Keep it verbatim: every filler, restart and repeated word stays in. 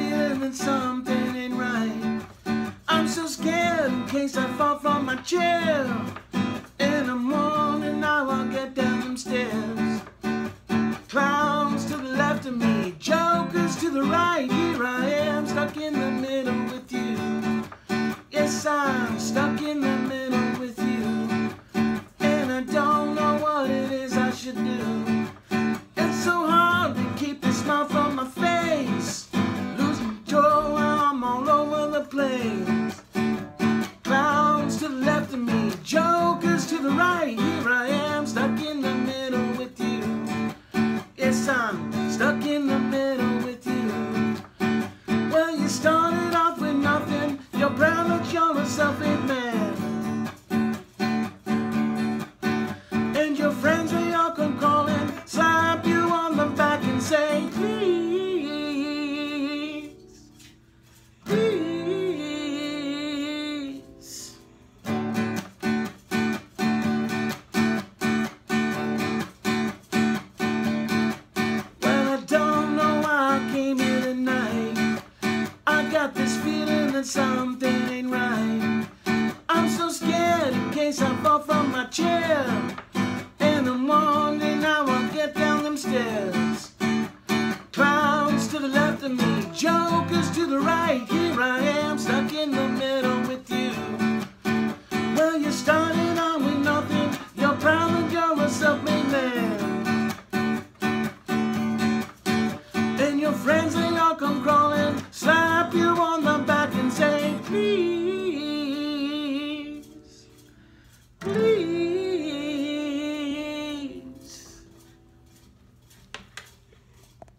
feeling that something ain't right. I'm so scared in case I fall from my chair. In the morning I will get down them stairs. Clowns to the left of me, jokers to the right. Here I am, stuck in the middle with you. Yes, I'm stuck in the middle with you. And I don't know what it is I should do. It's so hard to keep the smile from my face. Losing control while I'm all over the place. Clowns to the left of me, jokers to the right. Here I am, stuck in the middle with you. Yes, I'm stuck in the middle with you. Well, you started off with nothing. You're proud that you're a self-made man. And your friends, they all come calling, slap you on the back and say, please, please. Well, I don't know why I came here tonight. I got this feeling that something ain't right. I'm so scared in case I fall from my chair. In the morning I will get down them stairs. Clowns to the left of me, jokers to the right. Here I am, stuck in the middle with you. Well, you started out with nothing. You're proud that you're a self-made man. And your friends, they all come crawling,